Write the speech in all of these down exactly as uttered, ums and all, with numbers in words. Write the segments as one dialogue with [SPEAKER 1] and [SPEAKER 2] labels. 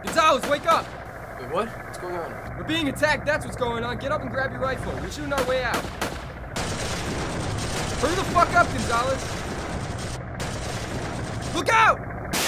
[SPEAKER 1] Gonzalez, wake up!
[SPEAKER 2] Wait, what? What's going on?
[SPEAKER 1] We're being attacked, that's what's going on. Get up and grab your rifle. We're shooting our way out. Hurry the fuck up, Gonzalez! Look out!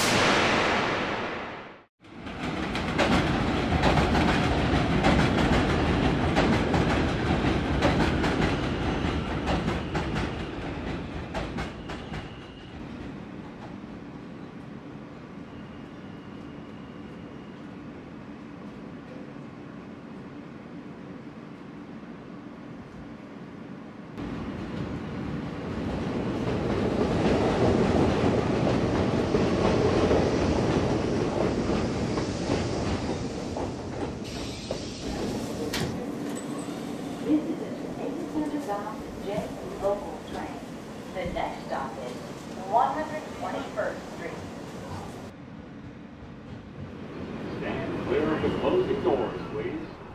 [SPEAKER 3] Local train. The next stop is one hundred twenty-first Street.
[SPEAKER 4] Stand clear of the closing doors, please.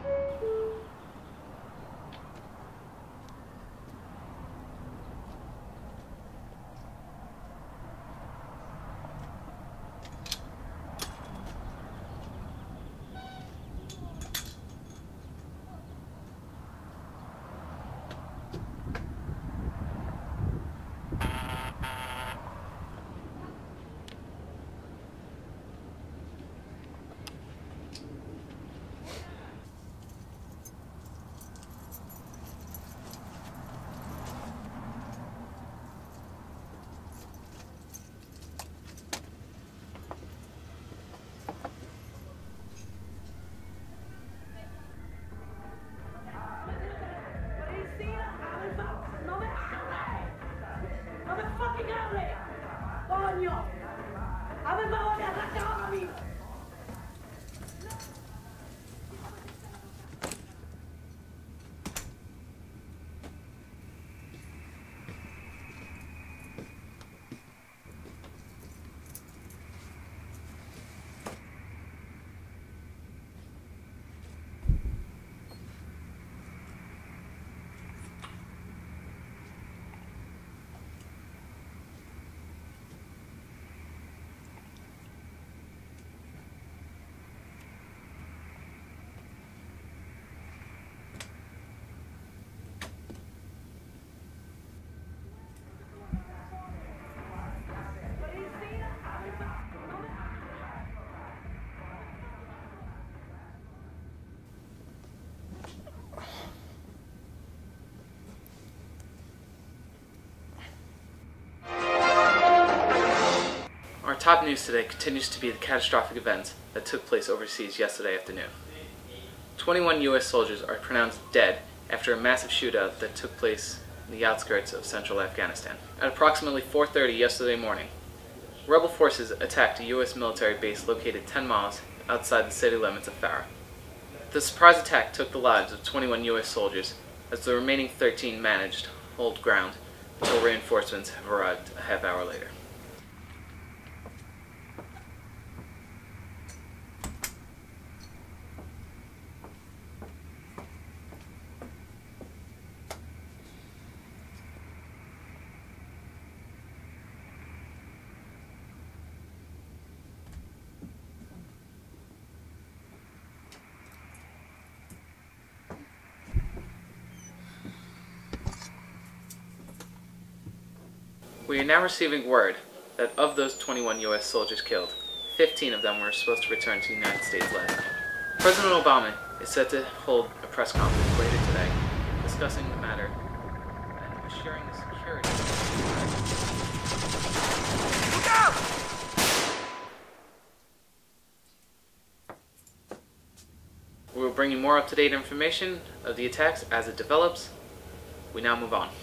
[SPEAKER 5] Our top news today continues to be the catastrophic events that took place overseas yesterday afternoon. twenty-one U S soldiers are pronounced dead after a massive shootout that took place in the outskirts of central Afghanistan. At approximately four thirty yesterday morning, rebel forces attacked a U S military base located ten miles outside the city limits of Farah. The surprise attack took the lives of twenty-one U S soldiers, as the remaining thirteen managed to hold ground until reinforcements have arrived a half hour later. We are now receiving word that of those twenty-one U S soldiers killed, fifteen of them were supposed to return to the United States last night. President Obama is set to hold a press conference later today discussing the matter and assuring the security.
[SPEAKER 1] Look out!
[SPEAKER 5] We will bring you more up-to-date information of the attacks as it develops. We now move on.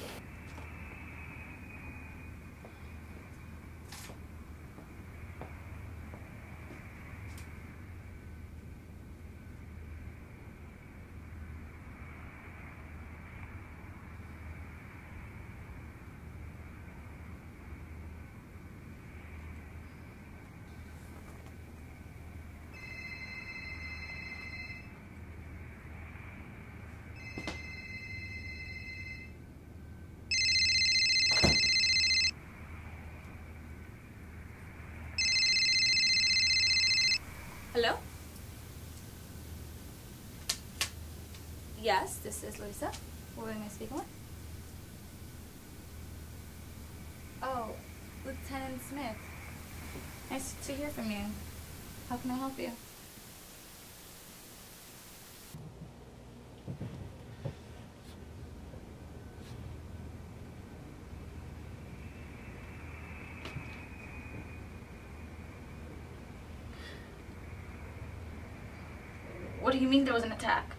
[SPEAKER 2] Yes, this is Lisa. Who am I speaking with? Oh, Lieutenant Smith. Nice to hear from you. How can I help you? What do you mean there was an attack?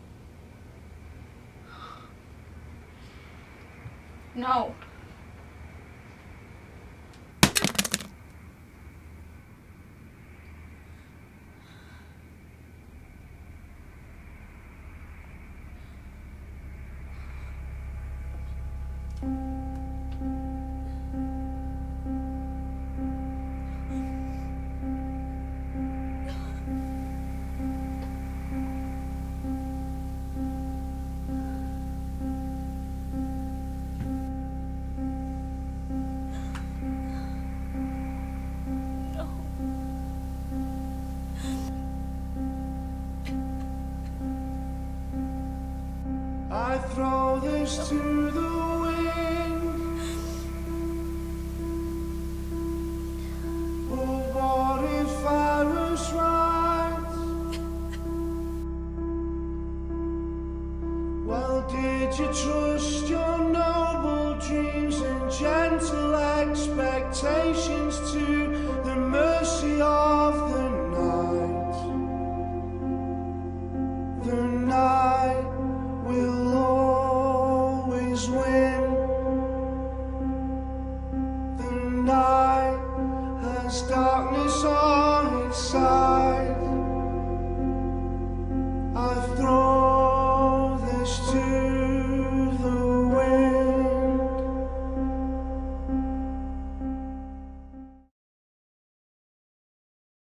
[SPEAKER 2] No.
[SPEAKER 6] I throw this to the wind. Oh, what if I was right? Well, did you trust your noble dreams and gentle expectations to the mercy of the night? The night will always win. The night has darkness on